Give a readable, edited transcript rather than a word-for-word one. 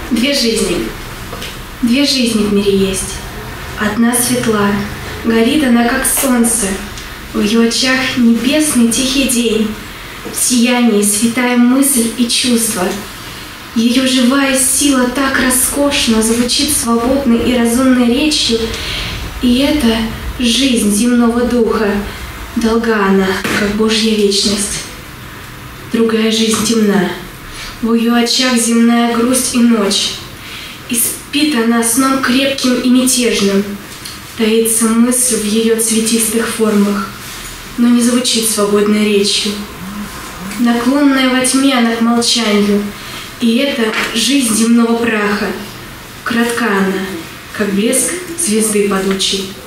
Две жизни в мире есть. Одна светла, горит она, как солнце. В ее очах небесный тихий день. В сиянии святая мысль и чувство. Ее живая сила так роскошно звучит свободной и разумной речью. И это жизнь земного духа. Долга она, как Божья вечность. Другая жизнь темна. В ее очах земная грусть и ночь. И спит она сном крепким и мятежным. Таится мысль в ее цветистых формах, но не звучит свободной речью. Наклонная во тьме она к молчанию, и это жизнь земного праха. Кратка она, как блеск звезды падучей.